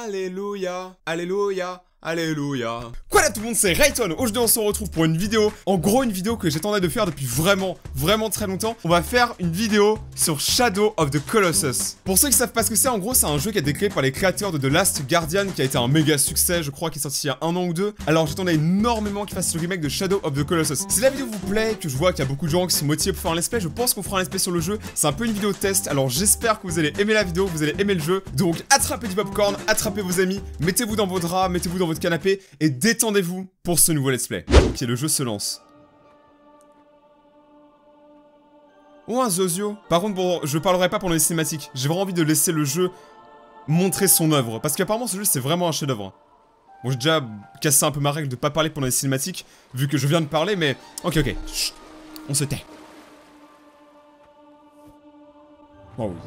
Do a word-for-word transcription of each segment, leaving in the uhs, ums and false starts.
Alléluia, Alléluia, Alléluia. Quoi là tout le monde, c'est Rayton. Aujourd'hui on se retrouve pour une vidéo. En gros une vidéo que j'attendais de faire depuis vraiment, vraiment très longtemps. On va faire une vidéo sur Shadow of the Colossus. Pour ceux qui savent pas ce que c'est, en gros c'est un jeu qui a été créé par les créateurs de The Last Guardian, qui a été un méga succès, je crois, qui est sorti il y a un an ou deux. Alors j'attendais énormément qu'ils fassent le remake de Shadow of the Colossus. Si la vidéo vous plaît, que je vois qu'il y a beaucoup de gens qui sont motivés pour faire un let's play, je pense qu'on fera un let's play sur le jeu. C'est un peu une vidéo test, alors j'espère que vous allez aimer la vidéo, que vous allez aimer le jeu. Donc attrapez du popcorn, attrapez vos amis, mettez-vous dans vos draps, mettez-vous dans votre canapé et détendez-vous pour ce nouveau let's play. Ok, le jeu se lance. Oh, un Zozio. Par contre, bon, je parlerai pas pendant les cinématiques. J'ai vraiment envie de laisser le jeu montrer son œuvre. Parce qu'apparemment, ce jeu, c'est vraiment un chef-d'œuvre. Bon, j'ai déjà cassé un peu ma règle de pas parler pendant les cinématiques, vu que je viens de parler, mais... Ok, ok. Chut. On se tait. Oh oui.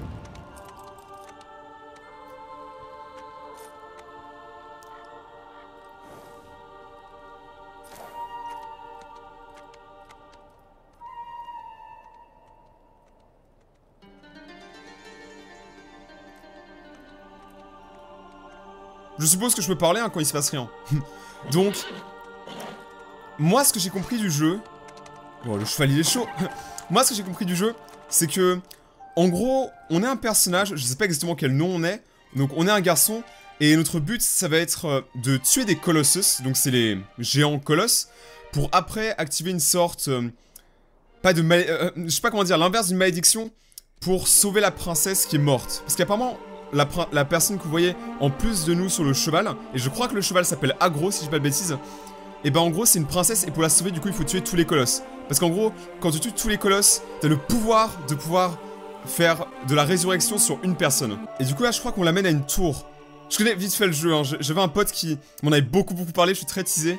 Je suppose que je peux parler hein, quand il se passe rien. Donc, moi ce que j'ai compris du jeu... Oh, le cheval il est chaud. Moi ce que j'ai compris du jeu, c'est que... En gros, on est un personnage, je sais pas exactement quel nom on est. Donc on est un garçon, et notre but ça va être euh, de tuer des colossus, donc c'est les géants colosses, pour après activer une sorte... Euh, pas de mal... Euh, je sais pas comment dire, l'inverse d'une malédiction, pour sauver la princesse qui est morte. Parce qu'apparemment... La, la personne que vous voyez en plus de nous sur le cheval, et je crois que le cheval s'appelle Agro si je dis pas de bêtises, et ben en gros c'est une princesse et pour la sauver du coup il faut tuer tous les colosses. Parce qu'en gros quand tu tues tous les colosses, t'as le pouvoir de pouvoir faire de la résurrection sur une personne. Et du coup là je crois qu'on l'amène à une tour. Je connais vite fait le jeu, hein. J'avais un pote qui m'en avait beaucoup beaucoup parlé, je suis très teasé.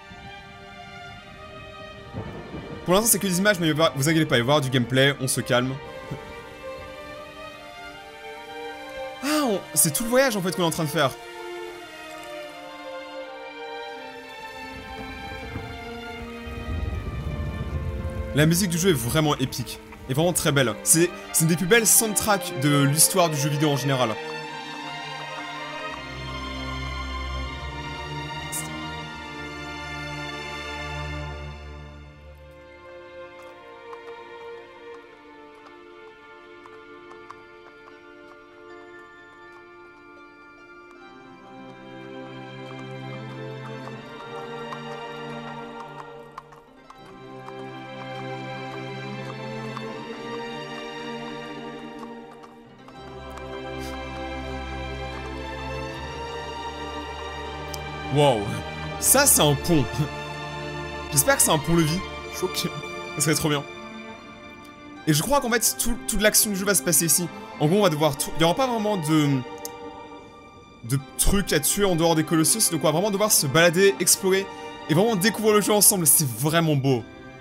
Pour l'instant c'est que des images mais vous inquiétez pas, il va y avoir du gameplay, on se calme. C'est tout le voyage en fait qu'on est en train de faire. La musique du jeu est vraiment épique. Et vraiment très belle. C'est une des plus belles soundtracks de l'histoire du jeu vidéo en général. Wow, ça c'est un pont. J'espère que c'est un pont-levis. Choqué. Ça serait trop bien. Et je crois qu'en fait, tout, toute l'action du jeu va se passer ici. En gros, on va devoir... Il n'y aura pas vraiment de... de trucs à tuer en dehors des colossus. Donc on va vraiment devoir se balader, explorer et vraiment découvrir le jeu ensemble. C'est vraiment beau.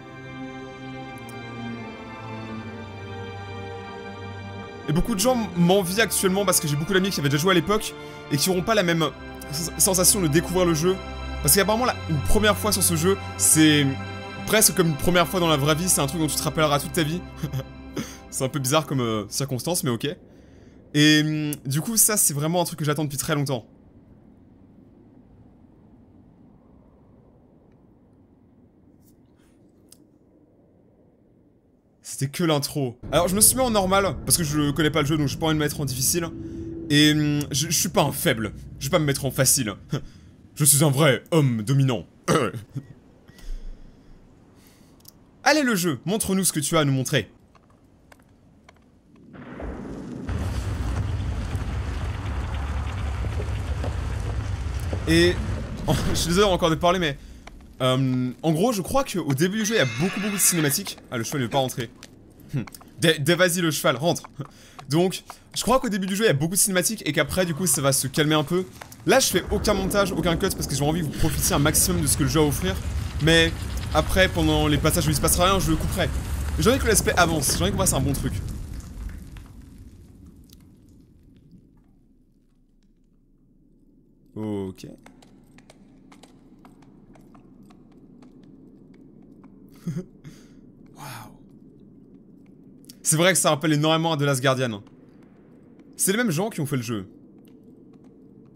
Et beaucoup de gens m'envient actuellement parce que j'ai beaucoup d'amis qui avaient déjà joué à l'époque et qui n'auront pas la même... sensation de découvrir le jeu. Parce qu'apparemment là, une première fois sur ce jeu, c'est presque comme une première fois dans la vraie vie, c'est un truc dont tu te rappelleras toute ta vie. C'est un peu bizarre comme euh, circonstance, mais ok. Et hum, du coup, ça c'est vraiment un truc que j'attends depuis très longtemps. C'était que l'intro. Alors je me suis mis en normal, parce que je connais pas le jeu, donc j'ai pas envie de me mettre en difficile. Et hum, je, je suis pas un faible, je vais pas me mettre en facile. Je suis un vrai homme dominant. Allez le jeu, montre-nous ce que tu as à nous montrer. Et... Oh, je suis désolé encore de parler mais... Euh, en gros je crois qu'au début du jeu il y a beaucoup beaucoup de cinématiques. Ah le cheval il veut pas rentrer. Dès vas-y le cheval, rentre. Donc, je crois qu'au début du jeu, il y a beaucoup de cinématiques et qu'après, du coup, ça va se calmer un peu. Là, je fais aucun montage, aucun cut parce que j'ai envie que vous profitiez un maximum de ce que le jeu a à offrir. Mais après, pendant les passages où il se passera rien, je le couperai. J'ai envie que le let's play avance, j'ai envie qu'on fasse un bon truc. Ok. Waouh. C'est vrai que ça rappelle énormément à The Last Guardian. C'est les mêmes gens qui ont fait le jeu.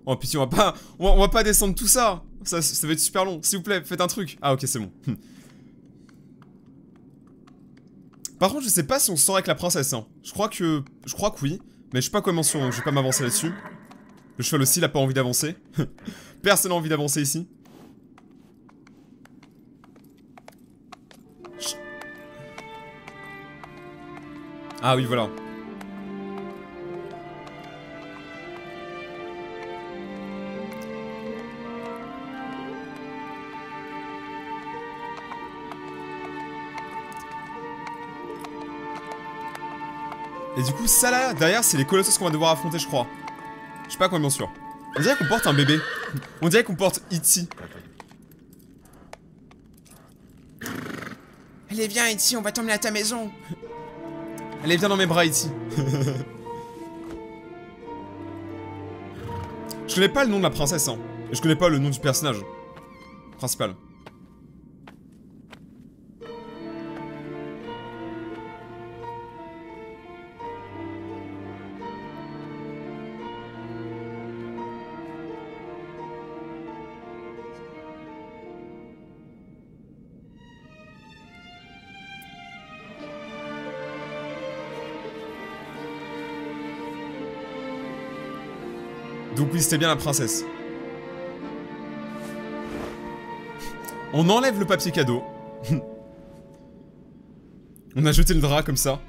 Oh pitié, on va pas, on va, on va pas descendre tout ça. ça. Ça va être super long. S'il vous plaît, faites un truc. Ah ok, c'est bon. Par contre, je sais pas si on sort avec la princesse. Hein. Je crois que, je crois que oui, mais je sais pas comment sur, donc je vais pas m'avancer là-dessus. Le cheval aussi, il a pas envie d'avancer. Personne n'a envie d'avancer ici. Ah oui, voilà. Et du coup, ça là, derrière, c'est les colossus qu'on va devoir affronter, je crois. Je sais pas combien sûr. On dirait qu'on porte un bébé. On dirait qu'on porte E T. Allez, viens, E T, on va t'emmener à ta maison. Allez, viens dans mes bras, E T. Je connais pas le nom de la princesse, hein. Et je connais pas le nom du personnage principal. Donc oui, c'était bien la princesse. On enlève le papier cadeau. On a jeté le drap comme ça.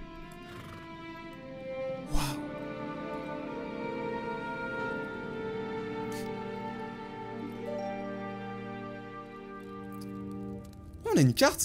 Waouh. Oh, on a une carte.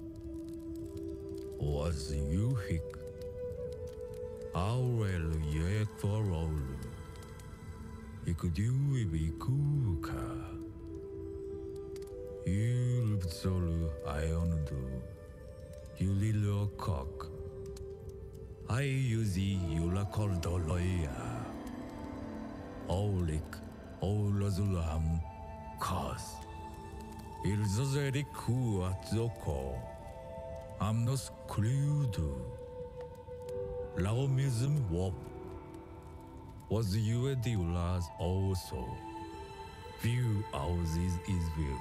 Was you the last also? View houses is view.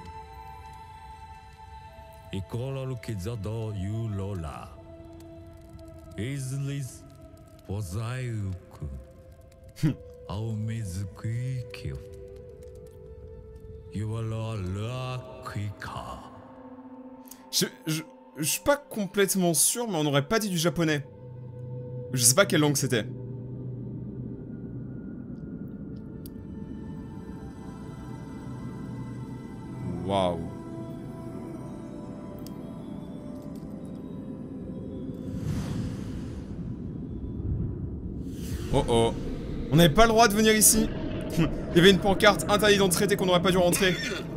Ikola kizado you lola. Is this was I ku? Au mizuki. You are la quicker. Je, je, je suis pas complètement sûr, mais on aurait pas dit du japonais. Je sais pas quelle langue c'était. Waouh. Oh oh. On n'avait pas le droit de venir ici. Il y avait une pancarte interdit d'entrer et qu'on n'aurait pas dû rentrer.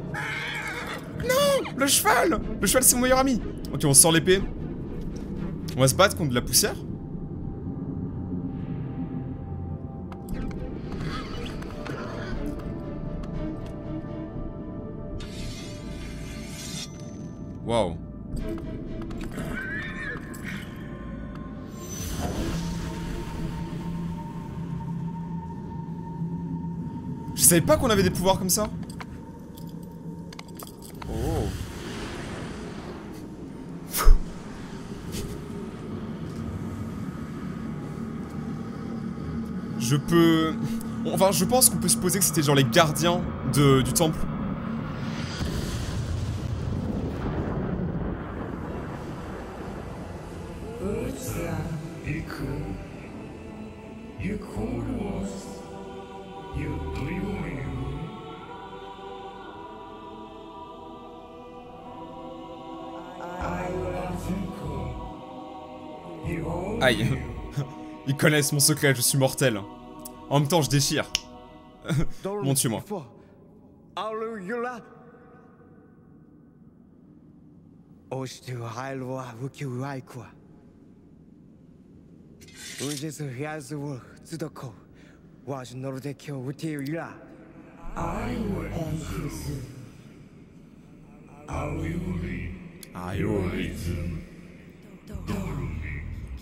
Non, le cheval. Le cheval c'est mon meilleur ami. Ok, on sort l'épée. On va se battre contre de la poussière. Waouh. Je savais pas qu'on avait des pouvoirs comme ça. Oh. Je peux... Enfin, je pense qu'on peut supposer que c'était genre les gardiens de, du temple. Aïe. Ils connaissent mon secret, je suis mortel. En même temps, je déchire. Monte-moi.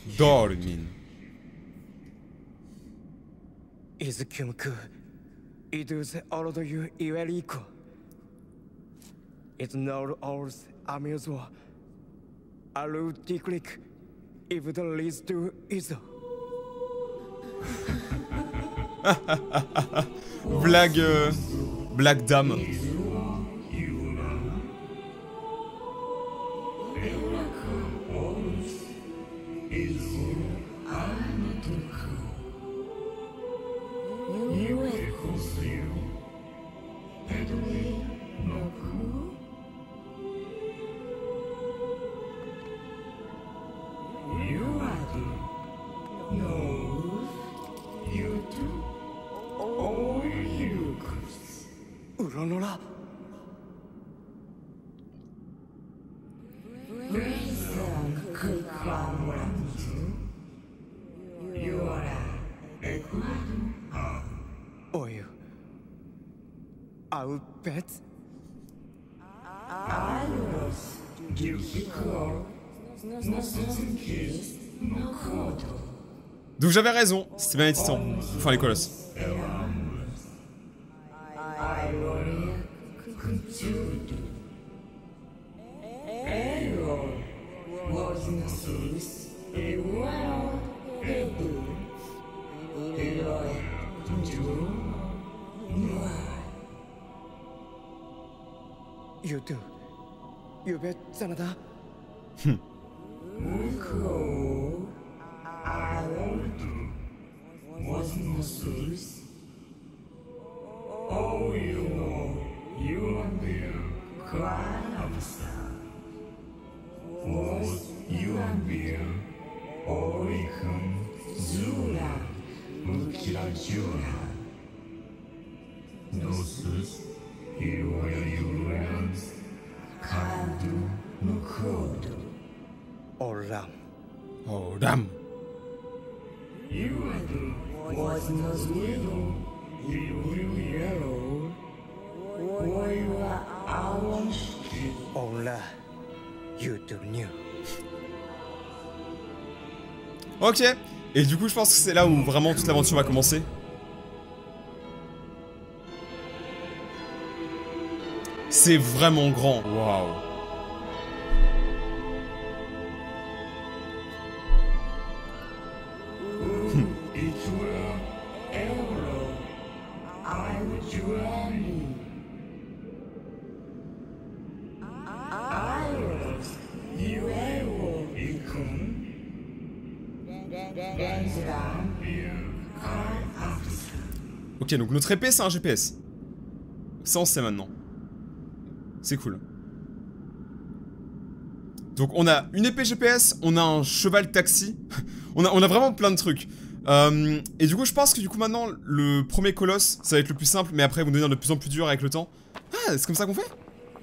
Dormin. 伊豆急務 It was old you Iwerico. It's not old amusement. A root click if the leads to Iso. Blague. Euh, blague dame. Uronora. Oil. I'll bet. Donc j'avais raison, c'était bien les titans. Enfin les colosses. You do. You bet Sanada. Hmm. Oh, you know, you are there, cry upside. Was you are there, Oricum, Zula, Mukirajura. Nosus, you are your Kadu, Nukodo. Oram. Oh damn. You are the was no zero. Ola. You do new. Ok. Et du coup, je pense que c'est là où vraiment toute l'aventure va commencer. C'est vraiment grand. Waouh. Ok, donc notre épée c'est un G P S. Ça on sait maintenant. C'est cool. Donc on a une épée G P S, on a un cheval taxi. on, a, on a vraiment plein de trucs. Euh, et du coup je pense que du coup maintenant le premier colosse ça va être le plus simple, mais après ils vont devenir de plus en plus dur avec le temps. Ah, c'est comme ça qu'on fait?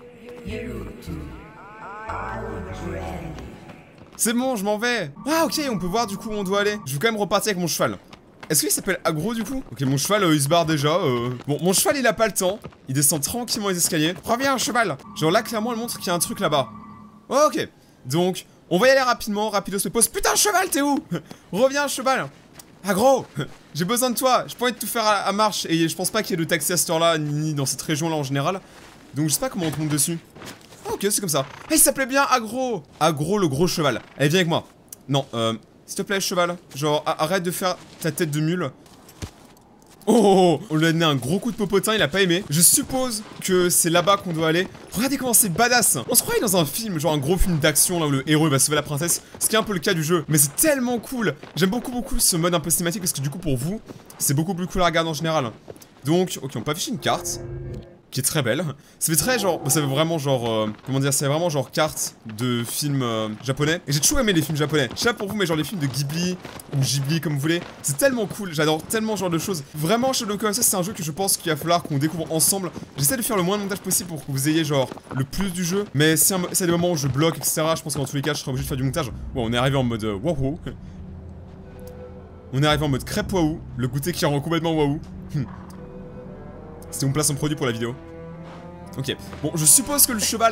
C'est bon, je m'en vais. Ah ok, on peut voir du coup où on doit aller. Je vais quand même repartir avec mon cheval. Est-ce qu'il s'appelle Agro du coup? Ok, mon cheval euh, il se barre déjà. Euh... Bon, mon cheval il a pas le temps. Il descend tranquillement les escaliers. Reviens, cheval. Genre là, clairement, elle montre qu'il y a un truc là-bas. Ok. Donc, on va y aller rapidement. Rapidos se pose. Putain, cheval, t'es où? Reviens, cheval. Agro, j'ai besoin de toi. Je pourrais tout faire à, à marche. Et je pense pas qu'il y ait de taxi à cette heure-là, ni dans cette région-là en général. Donc, je sais pas comment on tombe dessus. Ok, c'est comme ça. Hey, il s'appelait bien Agro. Agro, le gros cheval. Allez, viens avec moi. Non, euh... s'il te plaît, cheval. Genre, arrête de faire ta tête de mule. Oh, on lui a donné un gros coup de popotin, il a pas aimé. Je suppose que c'est là-bas qu'on doit aller. Regardez comment c'est badass. On se croirait dans un film, genre un gros film d'action là où le héros il va sauver la princesse. Ce qui est un peu le cas du jeu. Mais c'est tellement cool. J'aime beaucoup beaucoup ce mode un peu cinématique parce que du coup pour vous, c'est beaucoup plus cool à regarder en général. Donc, ok, on peut afficher une carte. Qui est très belle. Ça fait très genre, ça fait vraiment genre, euh, comment dire, c'est vraiment genre carte de films euh, japonais. Et j'ai toujours aimé les films japonais. Je sais pas pour vous, mais genre les films de Ghibli ou Ghibli comme vous voulez, c'est tellement cool. J'adore tellement ce genre de choses. Vraiment, Shadow of Colossus, c'est un jeu que je pense qu'il va falloir qu'on découvre ensemble. J'essaie de faire le moins de montage possible pour que vous ayez genre le plus du jeu. Mais si c'est des moments où je bloque, et cetera, je pense qu'en tous les cas, je serai obligé de faire du montage. Bon, on est arrivé en mode euh, waouh. On est arrivé en mode crêpe waouh. Le goûter qui rend complètement waouh. C'était mon placement produit pour la vidéo. Ok, bon, je suppose que le cheval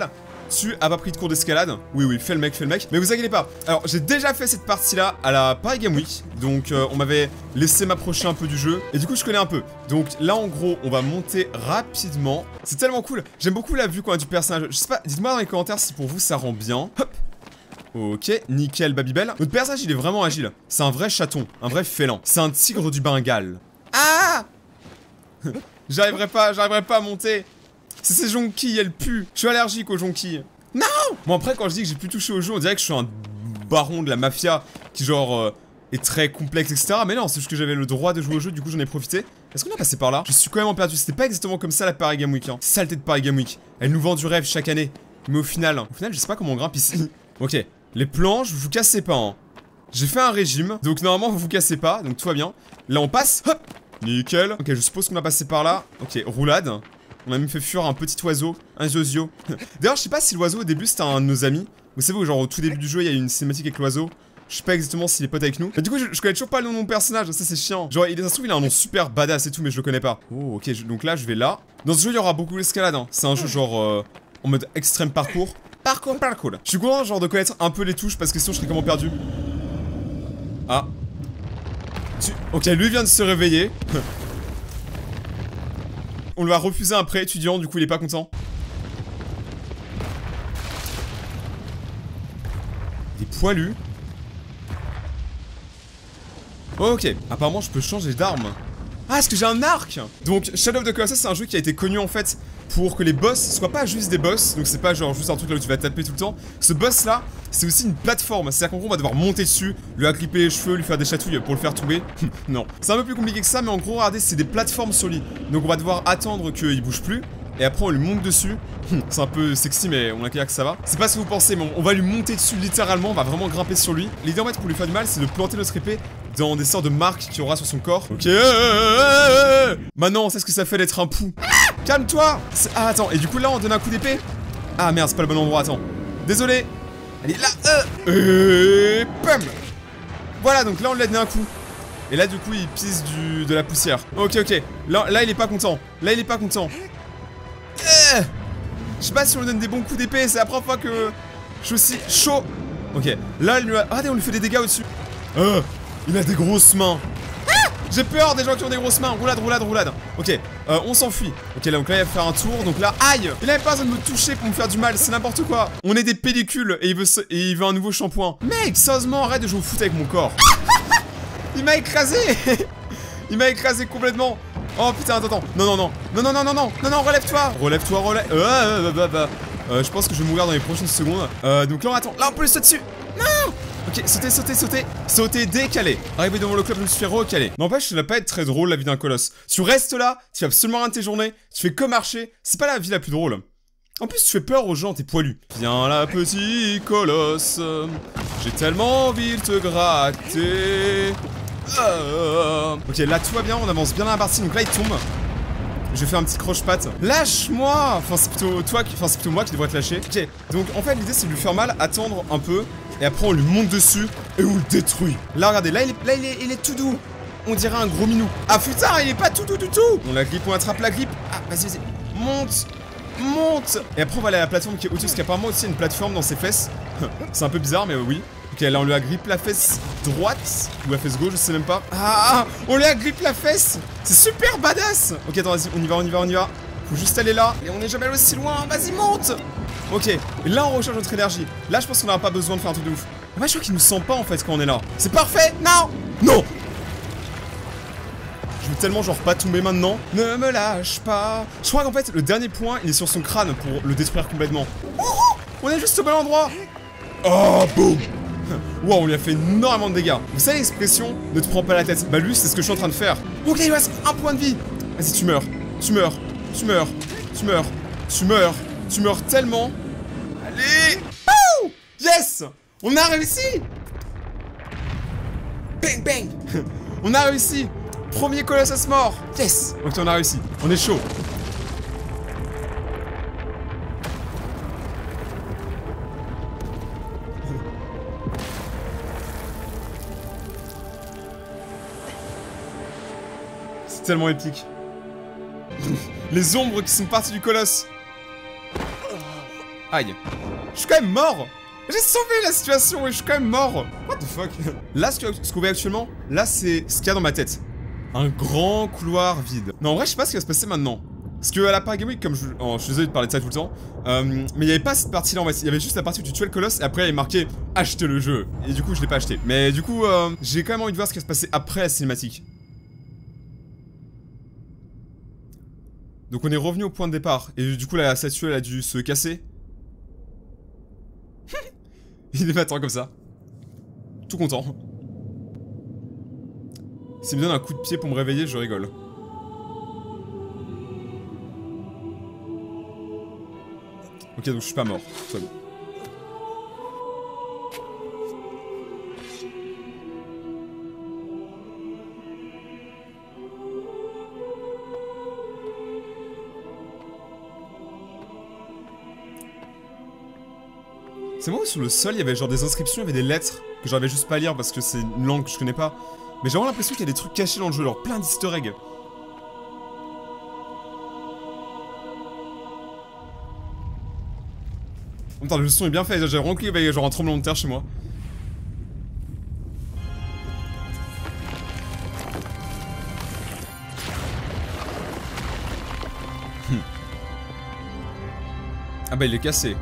Tu as pas pris de cours d'escalade. Oui, oui, fais le mec, fais le mec. Mais vous inquiétez pas. Alors, j'ai déjà fait cette partie-là à la Paris Game Week. Donc, euh, on m'avait laissé m'approcher un peu du jeu. Et du coup, je connais un peu. Donc, là, en gros, on va monter rapidement. C'est tellement cool. J'aime beaucoup la vue qu'on a du personnage. Je sais pas, dites-moi dans les commentaires si pour vous, ça rend bien. Hop. Ok, nickel, Babybel. Notre personnage, il est vraiment agile. C'est un vrai chaton, un vrai félin. C'est un tigre du Bengale. Ah J'arriverai pas, j'arriverai pas à monter. C'est ces jonquilles, elles puent. Je suis allergique aux jonquilles. Non. Bon après quand je dis que j'ai plus touché au jeu, on dirait que je suis un baron de la mafia qui genre euh, est très complexe, et cetera. Mais non, c'est juste que j'avais le droit de jouer au jeu, du coup j'en ai profité. Est-ce qu'on a passé par là? Je suis quand même perdu. C'était pas exactement comme ça la Paris Game Week. Hein. Saleté de Paris Game Week. Elle nous vend du rêve chaque année. Mais au final, au final, je sais pas comment on grimpe ici. Ok, les planches, vous vous cassez pas. Hein. J'ai fait un régime, donc normalement vous vous cassez pas, donc tout va bien. Là on passe. Hop. Nickel. Ok, je suppose qu'on a passé par là. Ok, roulade. On a même fait fuir un petit oiseau, un zozio. D'ailleurs, je sais pas si l'oiseau au début c'était un de nos amis. Vous savez, genre au tout début du jeu, il y a une cinématique avec l'oiseau. Je sais pas exactement s'il est pote avec nous. Mais du coup, je, je connais toujours pas le nom de mon personnage, ça c'est chiant. Genre, il, ça se trouve, il a un nom super badass et tout, mais je le connais pas. Oh, ok, je, donc là, je vais là. Dans ce jeu, il y aura beaucoup d'escalade. Hein. C'est un jeu genre euh, en mode extrême parcours. Parcours, parcours. Je suis content, genre, de connaître un peu les touches parce que sinon, je serais comment perdu. Ah. Tu... Ok, lui vient de se réveiller. On lui a refusé un prêt étudiant, du coup il est pas content. Il est poilu. Ok, apparemment je peux changer d'arme. Ah, est-ce que j'ai un arc? Donc Shadow of the Colossus c'est un jeu qui a été connu en fait pour que les boss soient pas juste des boss. Donc c'est pas genre juste un truc là où tu vas taper tout le temps. Ce boss là, c'est aussi une plateforme. C'est-à-dire qu'en gros on va devoir monter dessus, lui agripper les cheveux, lui faire des chatouilles pour le faire tomber. Non, c'est un peu plus compliqué que ça, mais en gros regardez, c'est des plateformes sur lui. Donc on va devoir attendre qu'il bouge plus. Et après on lui monte dessus. C'est un peu sexy mais on a qu'à que ça va. C'est pas ce que vous pensez, mais on va lui monter dessus littéralement. On va vraiment grimper sur lui. L'idée en fait pour lui faire du mal, c'est de planter notre épée dans des sortes de marques qu'il y aura sur son corps. Ok. Maintenant on sait ce que ça fait d'être un pou. Calme-toi. Ah attends, et du coup là on donne un coup d'épée. Ah merde, c'est pas le bon endroit, attends. Désolé. Allez là. Euh. Et pam. Voilà, donc là on l'a donné un coup. Et là du coup il pisse du, de la poussière. Ok ok. Là, là il est pas content. Là il est pas content. Euh. Je sais pas si on lui donne des bons coups d'épée, c'est la première fois que je suis aussi chaud. Ok, là, lui a... ah, on lui fait des dégâts au-dessus. Euh, il a des grosses mains. Ah, j'ai peur des gens qui ont des grosses mains. Roulade, roulade, roulade. Ok, euh, on s'enfuit. Ok, là, donc là, il va faire un tour. Donc là, aïe. Il avait pas besoin de me toucher pour me faire du mal, c'est n'importe quoi. On est des pellicules et il veut, se... et il veut un nouveau shampoing. Mec, sérieusement, arrête de jouer au foot avec mon corps. Il m'a écrasé. Il m'a écrasé complètement. Oh putain, attends, attends. Non, non, non. Non, non, non, non, non. Non, non, relève-toi. Relève-toi, relève. Euh, euh, bah, bah. Euh, je pense que je vais mourir dans les prochaines secondes. Euh, donc là, on attend. Là, on peut le sauter dessus. Non. Ok, sauter, sauter, sauter. Sauter, décaler. Arriver devant le club, je me suis fait recaler. N'empêche, ça va pas être très drôle la vie d'un colosse. Tu restes là, tu fais absolument rien de tes journées, tu fais que marcher. C'est pas la vie la plus drôle. En plus, tu fais peur aux gens, t'es poilu. Viens là, petit colosse. J'ai tellement envie de te gratter. Euh... Ok, là tout va bien, on avance bien dans la partie, donc là il tombe. Je vais faire un petit croche-patte. Lâche-moi. Enfin c'est plutôt toi qui... Enfin c'est plutôt moi qui devrais te lâcher. Ok, donc en fait l'idée c'est de lui faire mal, attendre un peu. Et après on lui monte dessus et on le détruit. Là regardez, là il est, là, il est, il est tout doux. On dirait un gros minou. Ah putain, il est pas tout doux du tout. On la grippe, on attrape la grippe. Ah vas-y, vas-y, monte. Monte. Et après on va aller à la plateforme qui est au-dessus, parce qu'apparemment aussi il y a une plateforme dans ses fesses. C'est un peu bizarre mais oui. Ok, là on lui agrippe la fesse droite ou la fesse gauche, je sais même pas. Ah, on lui agrippe la fesse. C'est super badass. Ok, attends, vas-y, on y va, on y va, on y va. Faut juste aller là. Et on est jamais aussi loin. Vas-y, monte. Ok, et là on recharge notre énergie. Là, je pense qu'on n'aura pas besoin de faire un truc de ouf. En fait, je crois qu'il nous sent pas en fait quand on est là. C'est parfait. Non. Non. Je veux tellement genre pas tomber maintenant. Ne me lâche pas. Je crois qu'en fait, le dernier point, il est sur son crâne pour le détruire complètement. Oh, on est juste au bon endroit. Oh, boum. Wow, on lui a fait énormément de dégâts. Vous savez l'expression ne te prends pas la tête? Bah lui c'est ce que je suis en train de faire. Ok, il lui reste un point de vie. Vas-y, tu meurs, tu meurs, tu meurs, tu meurs, tu meurs, tu meurs tellement. Allez. Oh, yes. On a réussi. Bang bang. On a réussi. Premier Colossus mort. Yes. Ok, on a réussi, on est chaud. Tellement épique. Les ombres qui sont parties du colosse. Aïe. Je suis quand même mort. J'ai sauvé la situation et je suis quand même mort. What the fuck. Là, ce, que, ce qu'on voit actuellement, là, c'est ce qu'il y a dans ma tête. Un grand couloir vide. Non, en vrai, je sais pas ce qui va se passer maintenant. Parce que à la Paris Game Week, comme je... Oh, je suis désolé de parler de ça tout le temps. Euh, mais il n'y avait pas cette partie-là en fait. Il y avait juste la partie où tu tuais le colosse et après il y avait marqué acheter le jeu. Et du coup, je l'ai pas acheté. Mais du coup, euh, j'ai quand même envie de voir ce qui va se passer après la cinématique. Donc on est revenu au point de départ. Et du coup, la statue elle a dû se casser. Il est m'attend comme ça. Tout content. S'il me donne un coup de pied pour me réveiller, je rigole. Ok, donc je suis pas mort. C'est bon. C'est moi où sur le sol il y avait genre des inscriptions, il y avait des lettres que j'arrivais juste pas à lire parce que c'est une langue que je connais pas. Mais j'ai vraiment l'impression qu'il y a des trucs cachés dans le jeu, genre plein d'easter eggs. Attends, le son est bien fait, j'ai vraiment cru qu'il y avait genre un tremblement de terre chez moi. Hmm. Ah bah il est cassé.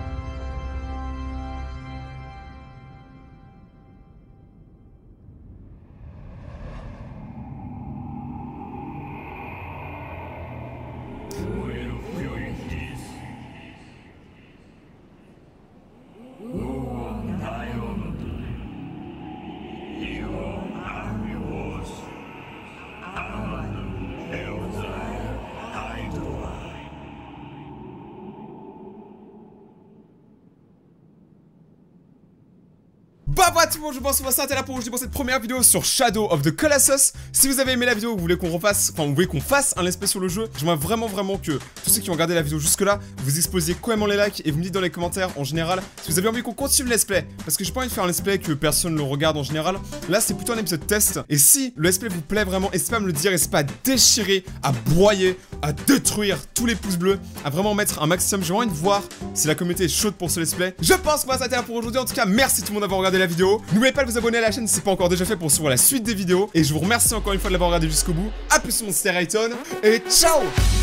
Bah voilà tout le monde, je pense qu'on va s'arrêter là pour aujourd'hui pour cette première vidéo sur Shadow of the Colossus. Si vous avez aimé la vidéo, vous voulez qu'on refasse, enfin vous voulez qu'on fasse un let's play sur le jeu, j'aimerais vraiment vraiment que tous ceux qui ont regardé la vidéo jusque là, vous explosiez quand même les likes et vous me dites dans les commentaires en général si vous avez envie qu'on continue le let's play. Parce que j'ai pas envie de faire un let's play que personne le regarde en général. Là c'est plutôt un épisode test. Et si le let's play vous plaît vraiment, n'hésitez pas à me le dire, n'hésitez pas à déchirer, à broyer, à détruire tous les pouces bleus, à vraiment mettre un maximum. J'ai vraiment envie de voir si la communauté est chaude pour ce let's play. Je pense qu'on va s'arrêter là pour aujourd'hui. En tout cas, merci tout le monde d'avoir regardé la vidéo. N'oubliez pas de vous abonner à la chaîne si c'est pas encore déjà fait pour suivre la suite des vidéos. Et je vous remercie encore une fois de l'avoir regardé jusqu'au bout. A plus mon c'était Rayton et ciao.